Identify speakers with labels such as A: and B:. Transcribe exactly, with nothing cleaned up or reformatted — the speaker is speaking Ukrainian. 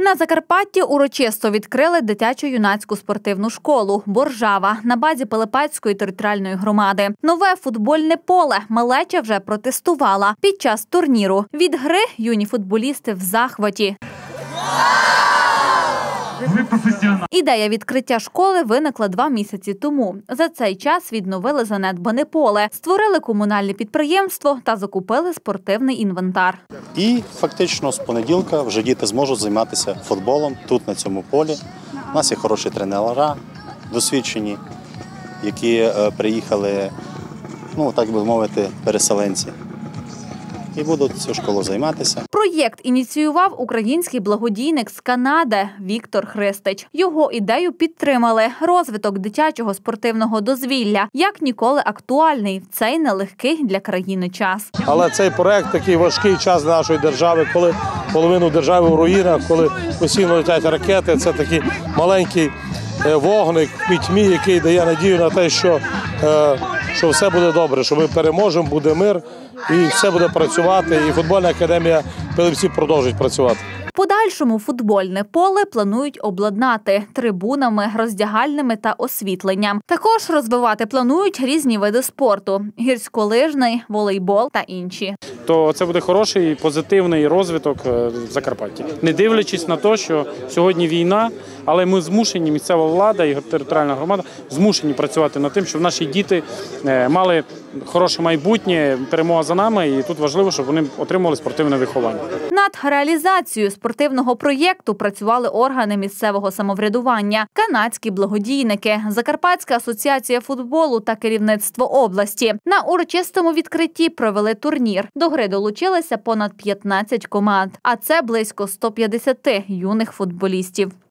A: На Закарпатті урочисто відкрили дитячо-юнацьку спортивну школу «Боржава» на базі Пилипецької територіальної громади. Нове футбольне поле малеча вже протестувала під час турніру. Від гри юні футболісти в захваті. Ідея відкриття школи виникла два місяці тому. За цей час відновили занедбане поле, створили комунальне підприємство та закупили спортивний інвентар.
B: І фактично з понеділка вже діти зможуть займатися футболом тут, на цьому полі. У нас є хороші тренери, досвідчені, які приїхали, ну так би мовити, переселенці. І будуть цю школу займатися.
A: Проєкт ініціював український благодійник з Канади Віктор Христич. Його ідею підтримали. Розвиток дитячого спортивного дозвілля як ніколи актуальний в цей нелегкий для країни час.
C: Але цей проєкт такий важкий час для нашої держави, коли половину держави в руїнах, коли постійно летять ракети. Це такий маленький вогник в пітьмі, який дає надію на те, що, що все буде добре, що ми переможемо, буде мир і все буде працювати. І футбольна академія Пилипців продовжить працювати.
A: В подальшому футбольне поле планують обладнати трибунами, роздягальними та освітленням. Також розвивати планують різні види спорту – гірськолижний, волейбол та інші.
D: То це буде хороший, позитивний розвиток в Закарпатті. Не дивлячись на те, що сьогодні війна, але ми змушені, місцева влада і територіальна громада, змушені працювати над тим, щоб наші діти мали хороше майбутнє, перемога за нами, і тут важливо, щоб вони отримували спортивне виховання.
A: Над реалізацією спортивного проєкту працювали органи місцевого самоврядування, канадські благодійники, Закарпатська асоціація футболу та керівництво області. На урочистому відкритті провели турнір. До гри долучилися понад п'ятнадцять команд, а це близько ста п'ятдесяти юних футболістів.